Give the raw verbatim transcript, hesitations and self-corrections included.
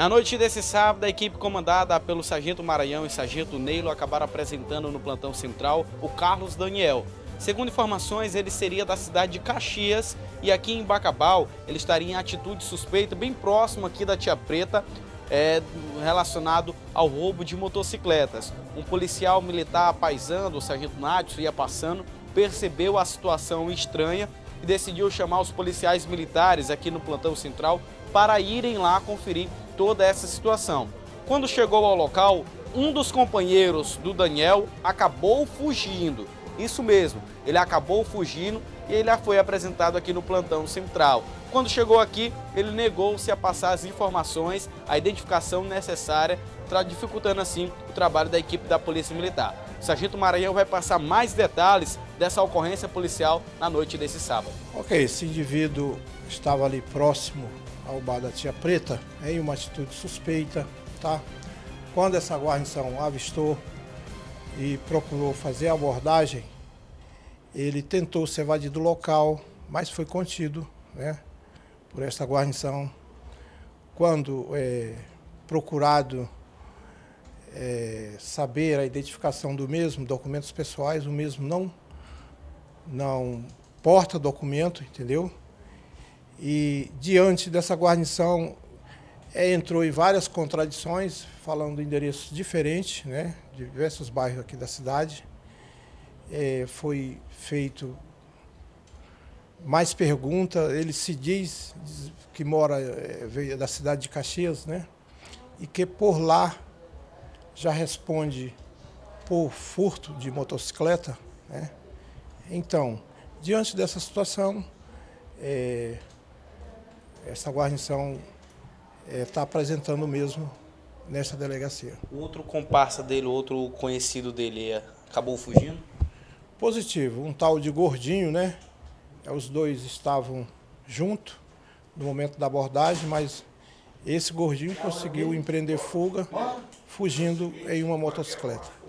Na noite desse sábado, a equipe comandada pelo Sargento Maranhão e Sargento Neilo acabaram apresentando no plantão central o Carlos Daniel. Segundo informações, ele seria da cidade de Caxias e aqui em Bacabal ele estaria em atitude suspeita, bem próximo aqui da Tia Preta, é, relacionado ao roubo de motocicletas. Um policial militar paisando, o Sargento Nádio, ia passando, percebeu a situação estranha e decidiu chamar os policiais militares aqui no plantão central para irem lá conferir toda essa situação. Quando chegou ao local, um dos companheiros do Daniel acabou fugindo. Isso mesmo, ele acabou fugindo e ele já foi apresentado aqui no plantão central. Quando chegou aqui, ele negou-se a passar as informações, a identificação necessária, dificultando assim o trabalho da equipe da Polícia Militar. O Sargento Maranhão vai passar mais detalhes dessa ocorrência policial na noite desse sábado. Ok, esse indivíduo estava ali próximo ao bar da Tia Preta, em uma atitude suspeita, tá? Quando essa guarnição avistou e procurou fazer a abordagem, ele tentou se evadir do local, mas foi contido, né, por esta guarnição. Quando é, procurado é, saber a identificação do mesmo, documentos pessoais, o mesmo não, não porta documento, entendeu? E diante dessa guarnição é, entrou em várias contradições, falando de endereços diferentes, né, de diversos bairros aqui da cidade. É, foi feito mais pergunta, ele se diz, diz que mora, é, veio da cidade de Caxias, né, e que por lá já responde por furto de motocicleta, né. Então, diante dessa situação, é, essa guarnição está é, apresentando mesmo nessa delegacia. O outro comparsa dele, o outro conhecido dele, acabou fugindo? Positivo, um tal de Gordinho, né? Os dois estavam juntos no momento da abordagem, mas esse Gordinho conseguiu empreender fuga, fugindo em uma motocicleta.